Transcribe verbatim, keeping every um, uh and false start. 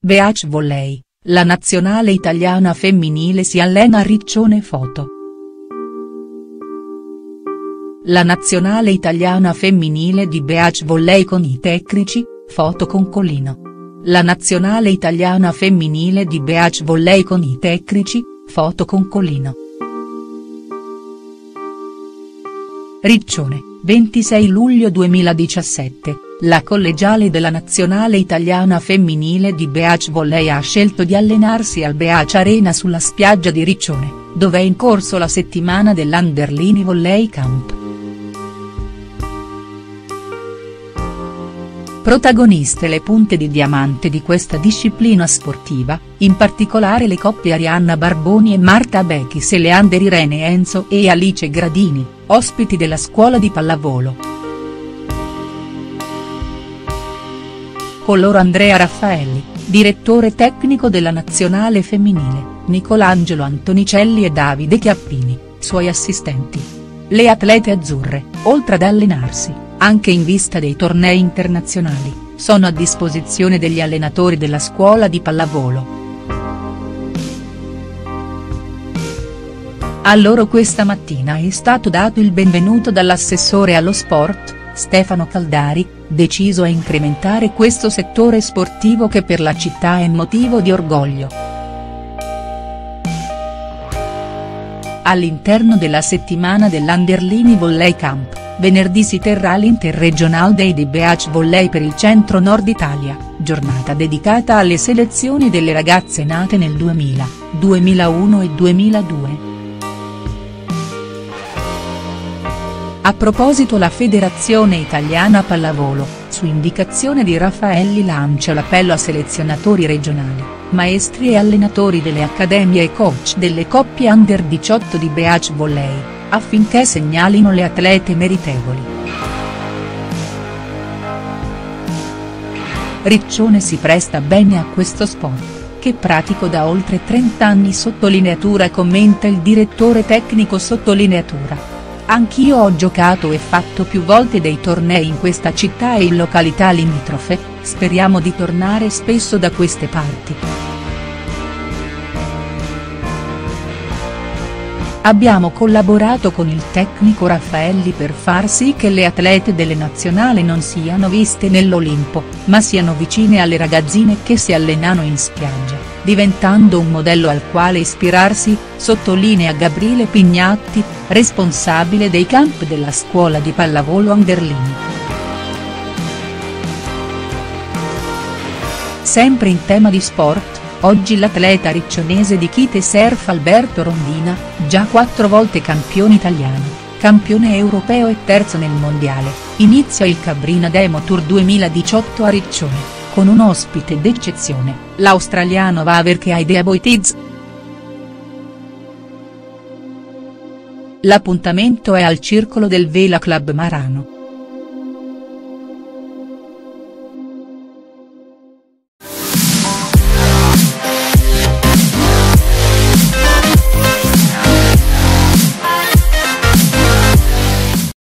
Beach Volley, la nazionale italiana femminile si allena a Riccione. Foto. La nazionale italiana femminile di beach volley con i tecnici, foto con Collino. La nazionale italiana femminile di beach volley con i tecnici, foto con Collino. Riccione, ventisei luglio duemiladiciassette, la collegiale della nazionale italiana femminile di beach volley ha scelto di allenarsi al Beach Arena sulla spiaggia di Riccione, dove è in corso la settimana dell'Underlini Volley Camp. Protagoniste le punte di diamante di questa disciplina sportiva, in particolare le coppie Arianna Barboni e Marta Bechis e le under Irene Enzo e Alice Gradini, ospiti della scuola di pallavolo. Con loro Andrea Raffaelli, direttore tecnico della nazionale femminile, Nicolangelo Antonicelli e Davide Chiappini, suoi assistenti. Le atlete azzurre, oltre ad allenarsi, anche in vista dei tornei internazionali, sono a disposizione degli allenatori della scuola di pallavolo. A loro questa mattina è stato dato il benvenuto dall'assessore allo sport, Stefano Caldari, deciso a incrementare questo settore sportivo che per la città è motivo di orgoglio. All'interno della settimana dell'Underlini Volley Camp, venerdì si terrà l'Interregional Day di Beach Volley per il centro-nord Italia, giornata dedicata alle selezioni delle ragazze nate nel duemila, duemilauno e duemiladue. A proposito, la Federazione Italiana Pallavolo, su indicazione di Raffaelli, lancia l'appello a selezionatori regionali, maestri e allenatori delle accademie e coach delle coppie under diciotto di beach volley, affinché segnalino le atlete meritevoli. Riccione si presta bene a questo sport, che pratico da oltre trenta anni. Sottolineatura commenta il direttore tecnico. Sottolineatura. Anch'io ho giocato e fatto più volte dei tornei in questa città e in località limitrofe, speriamo di tornare spesso da queste parti. Abbiamo collaborato con il tecnico Raffaelli per far sì che le atlete delle nazionali non siano viste nell'Olimpo, ma siano vicine alle ragazzine che si allenano in spiaggia, diventando un modello al quale ispirarsi, sottolinea Gabriele Pignatti, responsabile dei camp della scuola di pallavolo Underlini. Sempre in tema di sport, oggi l'atleta riccionese di kite surf Alberto Rondina, già quattro volte campione italiano, campione europeo e terzo nel mondiale, inizia il Cabrina Demo Tour duemiladiciotto a Riccione, con un ospite d'eccezione, l'australiano Waver Keaidea Boitiz. L'appuntamento è al Circolo del Vela Club Marano.